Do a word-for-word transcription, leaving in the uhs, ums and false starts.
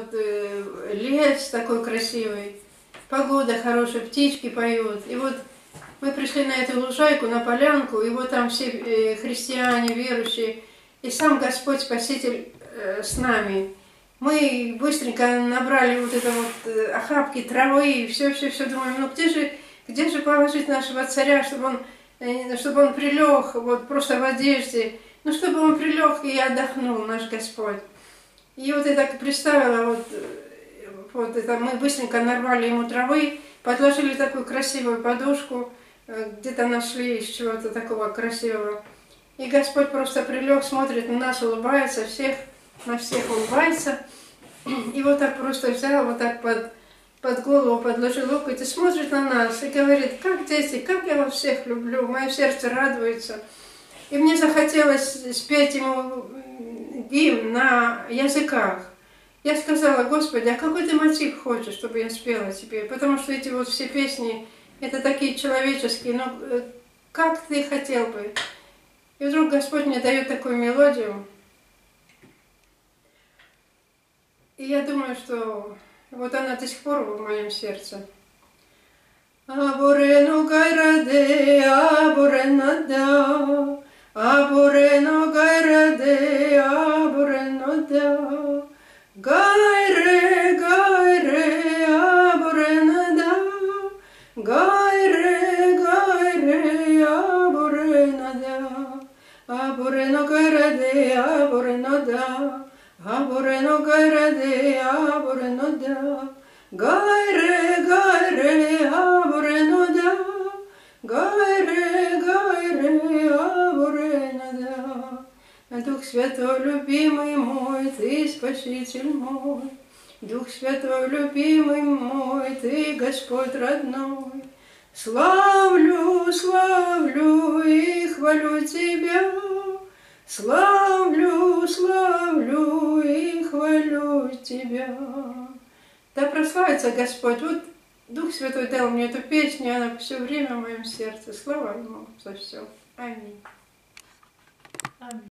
вот э, лес такой красивый, погода хорошая, птички поют. И вот мы пришли на эту лужайку, на полянку, и вот там все э, христиане, верующие, и сам Господь Спаситель э, с нами. Мы быстренько набрали вот это вот э, охапки травы, и все-все-все, думаем, ну где же, где же положить нашего царя, чтобы он, э, чтобы он прилег вот просто в одежде, ну чтобы он прилег и отдохнул, наш Господь. И вот я так представила, вот, вот это мы быстренько нарвали ему травы, подложили такую красивую подушку, где-то нашли из чего-то такого красивого. И Господь просто прилег, смотрит на нас, улыбается, всех, на всех улыбается. И вот так просто взял, вот так под, под голову подложил локоть и смотрит на нас и говорит: как дети, как я вас всех люблю, мое сердце радуется. И мне захотелось спеть ему гимн на языках. Я сказала: Господи, а какой ты мотив хочешь, чтобы я спела тебе? Потому что эти вот все песни, это такие человеческие, но как ты хотел бы? И вдруг Господь мне дает такую мелодию. И я думаю, что вот она до сих пор в моем сердце. Аборену гайраде, аборена да, аборено гайраде, аборено да, гайре, гайре, аборена да, гайре, гайре, аборена да, аборено гайраде, аборено да, аборено гайраде, аборено да, гайре, гайре, аборено да, гайре, гайре, аборено да. Дух Святой, любимый мой, ты Спаситель мой, Дух Святой, любимый мой, ты Господь родной. Славлю, славлю и хвалю Тебя, славлю, славлю и хвалю Тебя. Да прославится Господь. Вот Дух Святой дал мне эту песню, она все время в моем сердце. Слава Ему за все. Аминь. Аминь.